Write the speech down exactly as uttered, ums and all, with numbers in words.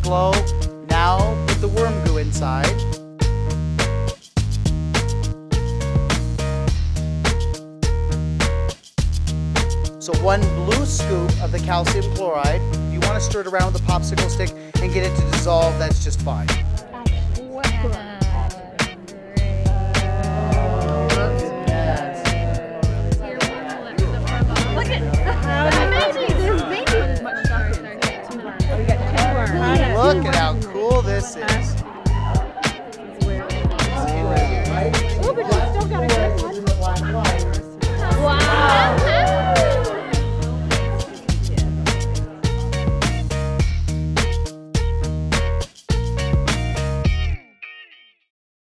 slow. Now put the worm goo inside. So one blue scoop of the calcium chloride. If you want to stir it around with a popsicle stick and get it to dissolve, that's just fine.